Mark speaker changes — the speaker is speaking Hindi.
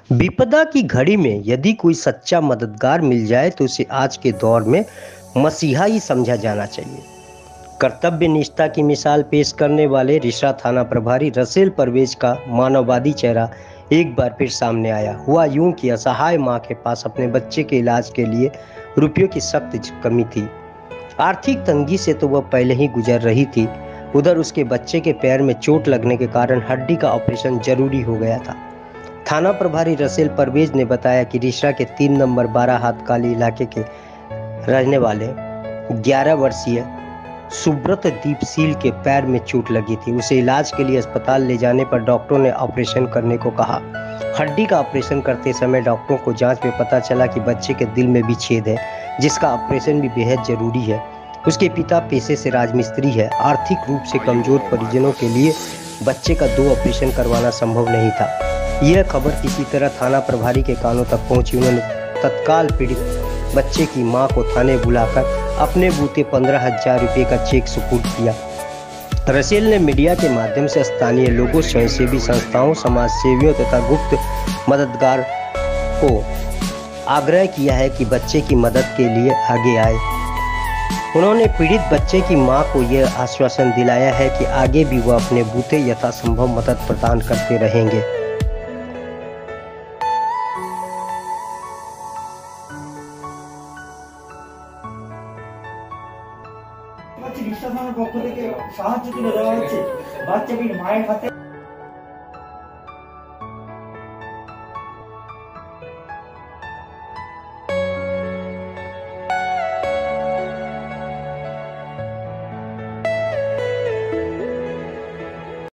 Speaker 1: विपदा की घड़ी में यदि कोई सच्चा मददगार मिल जाए तो उसे आज के दौर में मसीहा ही समझा जाना चाहिए। कर्तव्य निष्ठा की मिसाल पेश करने वाले रिसरा थाना प्रभारी रसेल परवेज का मानववादी चेहरा एक बार फिर सामने आया। हुआ यूं कि असहाय मां के पास अपने बच्चे के इलाज के लिए रुपयों की सख्त कमी थी। आर्थिक तंगी से तो वह पहले ही गुजर रही थी, उधर उसके बच्चे के पैर में चोट लगने के कारण हड्डी का ऑपरेशन जरूरी हो गया था। थाना प्रभारी रसेल परवेज ने बताया कि रिसरा के 3 नंबर 12 हाथ काली इलाके के रहने वाले 11 वर्षीय सुब्रत दीपशील के पैर में चोट लगी थी। उसे इलाज के लिए अस्पताल ले जाने पर डॉक्टरों ने ऑपरेशन करने को कहा। हड्डी का ऑपरेशन करते समय डॉक्टरों को जांच में पता चला कि बच्चे के दिल में भी छेद है, जिसका ऑपरेशन भी बेहद जरूरी है। उसके पिता पेशे से राजमिस्त्री है। आर्थिक रूप से कमजोर परिजनों के लिए बच्चे का 2 ऑपरेशन करवाना संभव नहीं था। यह खबर किसी तरह थाना प्रभारी के कानों तक पहुंची। उन्होंने तत्काल पीड़ित बच्चे की मां को थाने बुलाकर अपने बूते 15,000 रुपये का चेक सुपुर्द किया। रसेल ने मीडिया के माध्यम से स्थानीय लोगों, स्वयंसेवी संस्थाओं, समाज सेवियों तथा गुप्त मददगार को आग्रह किया है कि बच्चे की मदद के लिए आगे आए। उन्होंने पीड़ित बच्चे की मां को यह आश्वासन दिलाया है कि आगे भी वह अपने बूते यथासंभव मदद प्रदान करते रहेंगे।
Speaker 2: रिश्ता थानार पक्ष থেকে সাহায্য তুলে দেওয়া হচ্ছে। বাচ্চাটির মায়ের হাতে